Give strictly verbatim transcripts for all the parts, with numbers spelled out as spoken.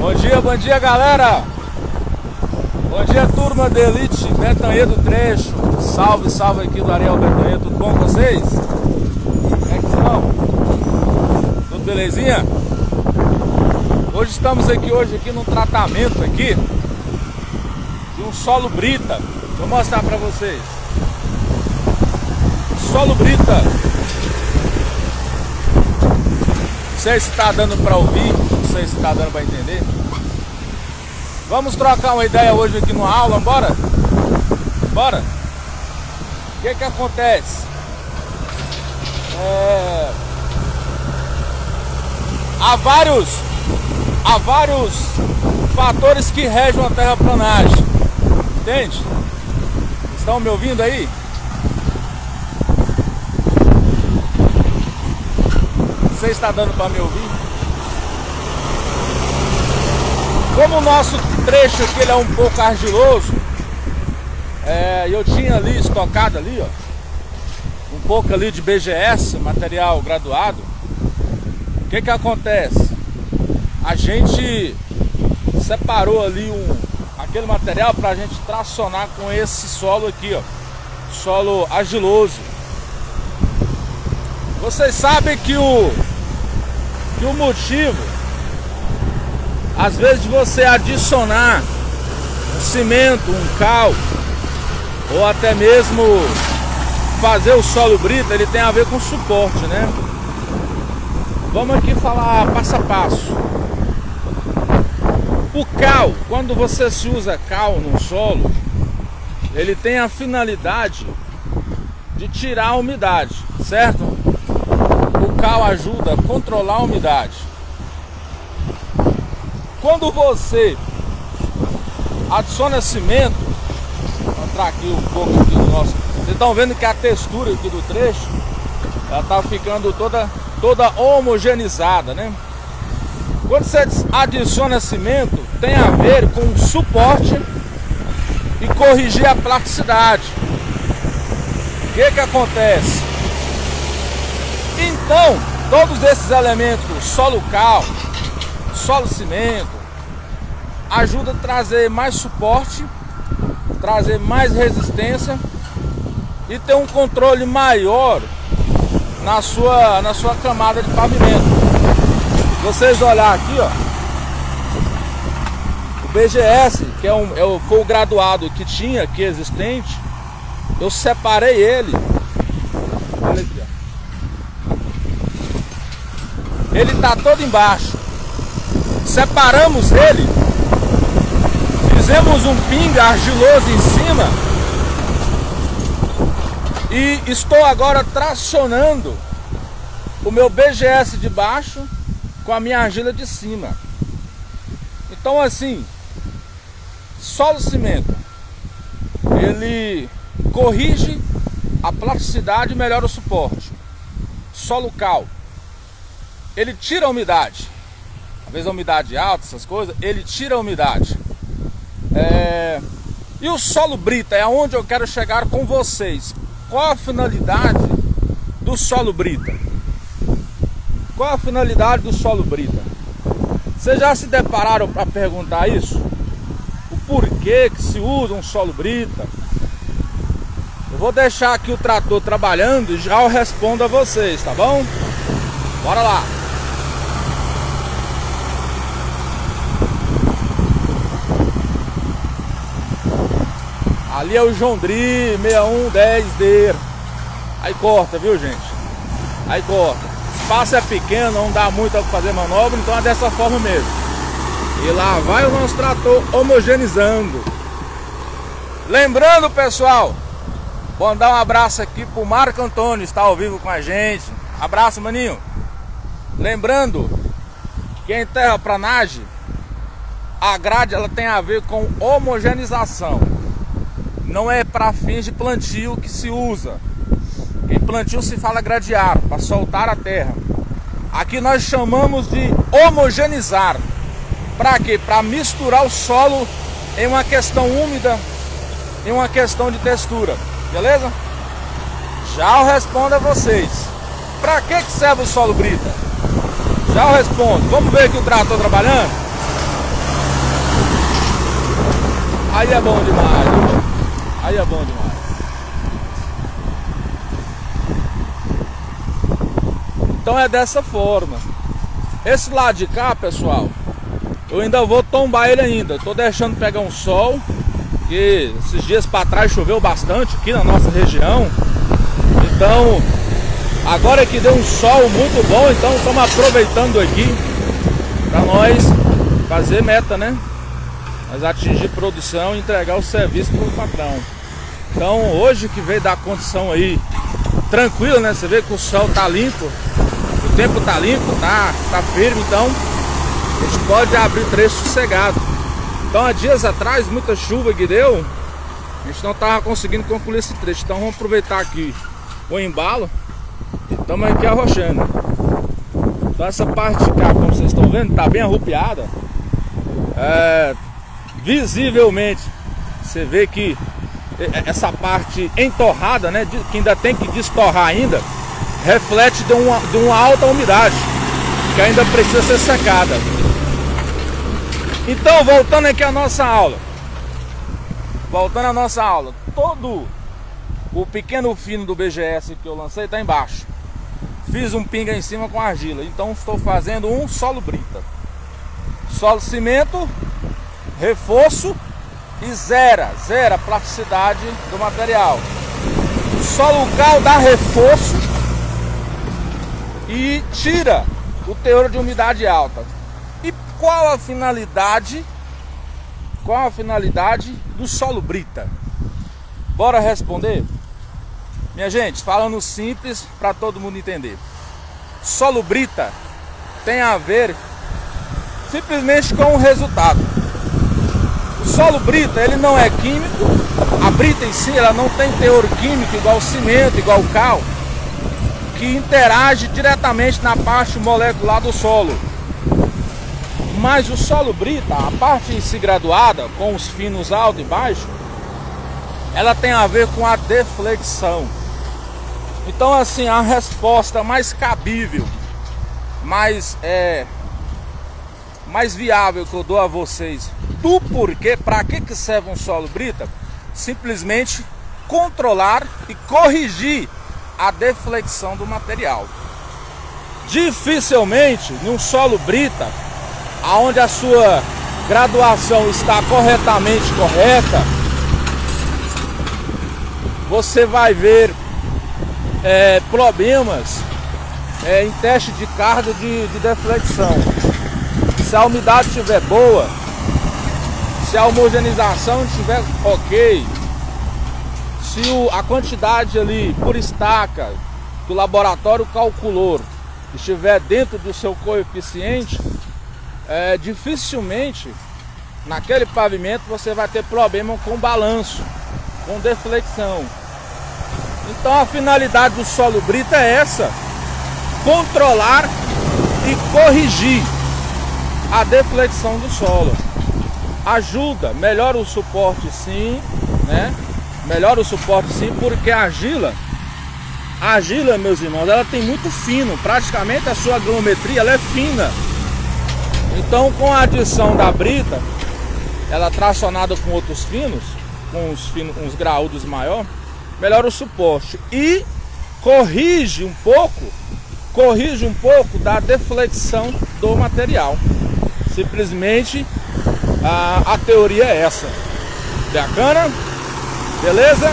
Bom dia, bom dia, galera. Bom dia, turma da Elite Betanhê do Trecho. Salve, salve aqui do Ariel Betanhê. Tudo bom com vocês? Como é que estão? Tudo belezinha? Hoje estamos aqui hoje aqui num tratamento aqui de um solo brita. Vou mostrar para vocês. Solo brita. Não sei se está dando para ouvir, não sei se está dando para entender. Vamos trocar uma ideia hoje aqui na aula, bora? Bora? O que que acontece? É... Há vários, há vários fatores que regem a terraplanagem, entende? Estão me ouvindo aí? Você está dando para me ouvir? Como o nosso trecho aqui ele é um pouco argiloso, é, eu tinha ali estocado ali, ó, um pouco ali de B G S, material graduado. O que que acontece? A gente separou ali um, aquele material para a gente tracionar com esse solo aqui, ó, solo argiloso. Vocês sabem que o, que o motivo, às vezes, de você adicionar um cimento, um cal, ou até mesmo fazer o solo brita, ele tem a ver com suporte, né? Vamos aqui falar passo a passo. O cal, quando você se usa cal no solo, ele tem a finalidade de tirar a umidade, certo? O cal ajuda a controlar a umidade. Quando você adiciona cimento, vou entrar aqui um pouco aqui no nosso. Vocês estão vendo que a textura aqui do trecho, ela está ficando toda, toda homogeneizada, né? Quando você adiciona cimento, tem a ver com suporte e corrigir a plasticidade. O que que acontece? Então, todos esses elementos, solo cal, solo cimento, ajuda a trazer mais suporte, trazer mais resistência e ter um controle maior na sua, na sua camada de pavimento. Vocês olhar aqui, ó, o B G S, que é um, é o, foi o graduado que tinha aqui existente, eu separei ele. Olha aqui, ó. Ele tá todo embaixo. Separamos ele, fizemos um pinga argiloso em cima e estou agora tracionando o meu B G S de baixo com a minha argila de cima. Então, assim, solo cimento, ele corrige a plasticidade e melhora o suporte. Solo cal, ele tira a umidade. Às vezes a umidade alta, essas coisas, ele tira a umidade. É... E o solo brita é aonde eu quero chegar com vocês. Qual a finalidade do solo brita? Qual a finalidade do solo brita? Vocês já se depararam para perguntar isso? O porquê que se usa um solo brita? Eu vou deixar aqui o trator trabalhando e já eu respondo a vocês, tá bom? Bora lá! Ali é o Jondri sessenta e um dez D. Aí corta, viu, gente? Aí corta. O espaço é pequeno, não dá muito para fazer manobra, então é dessa forma mesmo. E lá vai o nosso trator homogeneizando. Lembrando, pessoal, vou dar um abraço aqui pro Marco Antônio, está ao vivo com a gente. Abraço, maninho. Lembrando que em terraplanagem, a grade ela tem a ver com homogeneização. Não é para fins de plantio que se usa. Em plantio se fala gradear, para soltar a terra. Aqui nós chamamos de homogeneizar. Para quê? Para misturar o solo em uma questão úmida, em uma questão de textura. Beleza? Já eu respondo a vocês. Para que que serve o solo brita? Já eu respondo. Vamos ver aqui o trator trabalhando? Aí é bom demais, viu? Aí é bom demais. Então é dessa forma. Esse lado de cá, pessoal, eu ainda vou tombar ele ainda. Tô deixando pegar um sol, que esses dias para trás choveu bastante aqui na nossa região. Então, agora que deu um sol muito bom, então estamos aproveitando aqui para nós fazer meta, né? Nós atingir produção e entregar o serviço para o patrão. Então, hoje que veio dar condição aí tranquilo, né? Você vê que o sol tá limpo, o tempo tá limpo, tá, tá firme, então a gente pode abrir trecho sossegado. Então, há dias atrás, muita chuva que deu, a gente não tava conseguindo concluir esse trecho. Então, vamos aproveitar aqui o embalo e estamos aqui arrochando. Então, essa parte de cá, como vocês estão vendo, tá bem arrupiada. É, visivelmente, você vê que essa parte entorrada, né, que ainda tem que destorrar ainda, reflete de uma, de uma alta umidade que ainda precisa ser secada. Então, voltando aqui à nossa aula, voltando à nossa aula, todo o pequeno fino do B G S que eu lancei está embaixo. Fiz um pinga em cima com argila, então estou fazendo um solo brita, solo cimento, reforço e zera, zera a plasticidade do material. O solo cal dá reforço e tira o teor de umidade alta. E qual a finalidade? Qual a finalidade do solo brita? Bora responder? Minha gente, falando simples para todo mundo entender. Solo brita tem a ver simplesmente com o resultado. O solo brita, ele não é químico. A brita em si, ela não tem teor químico igual o cimento, igual o cal, que interage diretamente na parte molecular do solo. Mas o solo brita, a parte em si graduada, com os finos alto e baixo, ela tem a ver com a deflexão. Então, assim, a resposta mais cabível, mais, é, mais viável que eu dou a vocês do porquê, para que, que serve um solo brita, simplesmente controlar e corrigir a deflexão do material. Dificilmente, num solo brita, aonde a sua graduação está corretamente correta, você vai ver é, problemas é, em teste de carga de, de deflexão. Se a umidade estiver boa, se a homogeneização estiver ok, se o, a quantidade ali por estaca que o laboratório calculou estiver dentro do seu coeficiente, é, dificilmente naquele pavimento você vai ter problema com balanço, com deflexão. Então a finalidade do solo brita é essa: controlar e corrigir a deflexão do solo. Ajuda, melhora o suporte sim, né? Melhora o suporte sim, porque a argila, a argila, meus irmãos, ela tem muito fino, praticamente a sua granulometria ela é fina. Então, com a adição da brita, ela tracionada com outros finos, com uns, finos, uns graúdos maior, melhora o suporte e corrige um pouco, corrige um pouco da deflexão do material. Simplesmente a, a teoria é essa. Bacana? Beleza?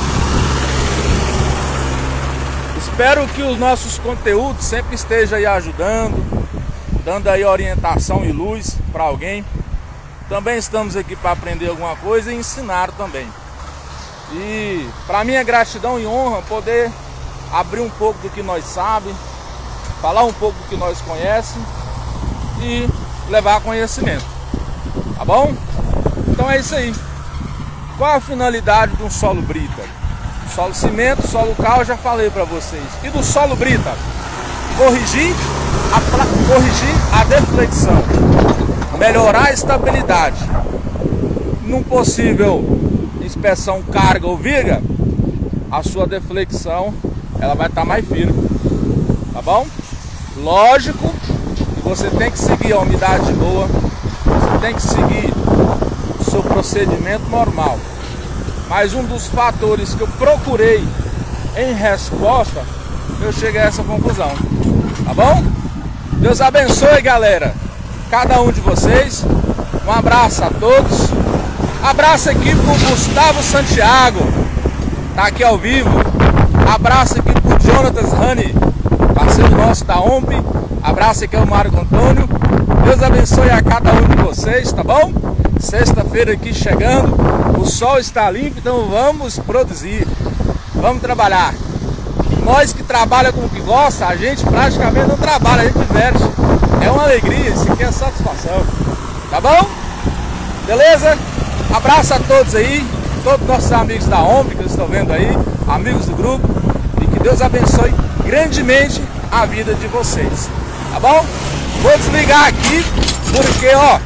Espero que os nossos conteúdos sempre estejam aí ajudando, dando aí orientação e luz para alguém. Também estamos aqui para aprender alguma coisa e ensinar também. E para mim é gratidão e honra poder abrir um pouco do que nós sabemos, falar um pouco do que nós conhecemos e levar conhecimento. Tá bom? Então é isso aí. Qual a finalidade de um solo brita? Solo cimento, solo cal, já falei para vocês. E do solo brita? Corrigir a, corrigir a deflexão, melhorar a estabilidade. Num possível inspeção carga ou viga, a sua deflexão ela vai estar mais firme, tá bom? Lógico que você tem que seguir a umidade boa, você tem que seguir seu procedimento normal. Mas um dos fatores que eu procurei em resposta, eu cheguei a essa conclusão. Tá bom? Deus abençoe, galera, cada um de vocês. Um abraço a todos. Abraço aqui pro Gustavo Santiago, tá aqui ao vivo. Abraço aqui pro Jonatas Rani, parceiro nosso da O M P. Abraço aqui ao Mário Antônio. Deus abençoe a cada um de vocês, tá bom? Sexta-feira aqui chegando, o sol está limpo, então vamos produzir, vamos trabalhar. Nós que trabalhamos com o que gosta, a gente praticamente não trabalha, a gente diverte. É uma alegria, isso aqui é satisfação, tá bom? Beleza? Abraço a todos aí, todos nossos amigos da O M P que estão vendo aí, amigos do grupo, e que Deus abençoe grandemente a vida de vocês, tá bom? Vou desligar aqui, porque ó,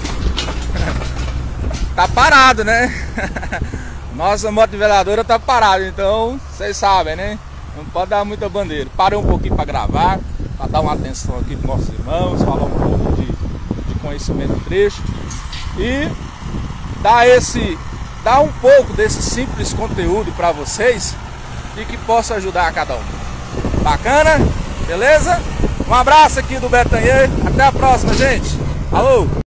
tá parado, né? Nossa moto niveladora tá parada, então vocês sabem, né? Não pode dar muita bandeira. Parei um pouquinho para gravar, para dar uma atenção aqui para nossos irmãos, falar um pouco de, de conhecimento do trecho e dar esse, dar um pouco desse simples conteúdo para vocês e que possa ajudar a cada um. Bacana? Beleza? Um abraço aqui do Betanier. Até a próxima, gente. Alô!